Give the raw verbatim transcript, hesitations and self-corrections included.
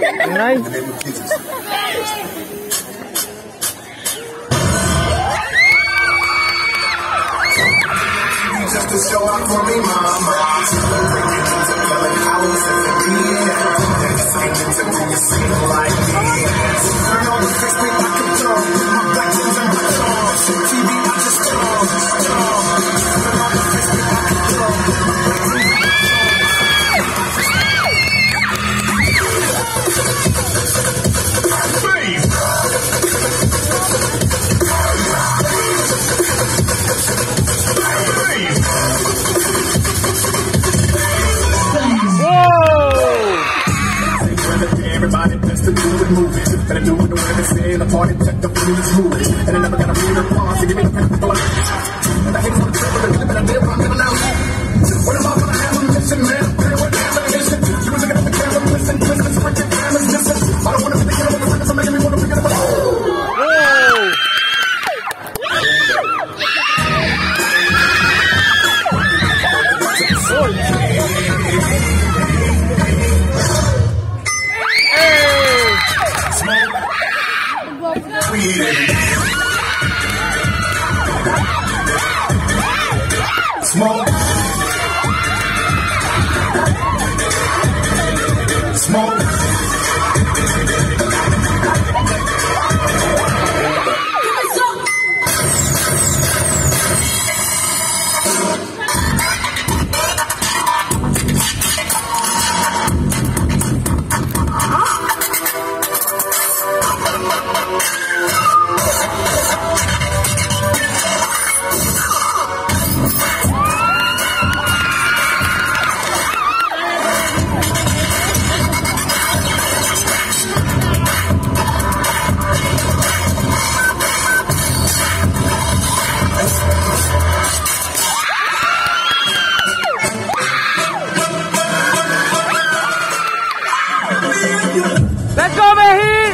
Nice. In the name of Jesus. Just to show up for me, mama. Celebrating to the house and the beat. Excited to be a single like me. Turn on the fix me like a dog. My black jeans and my dogs. T V, I just strong, strong. Turn on the fix me like a dog. Everybody best to do it moving. Better do it the way they say. The party check the food is moving. And I never got a real response to give me the pep for it. And I hate on the trip with the clip and I did run it out. What am I gonna have on mission, man? Pray with ammunition. You was looking at the camera, listen, listen, freaking cameras, listen. I don't wanna be thinking about the so making me wanna forget about it. Smoke. Smoke. Let's go, Mehi!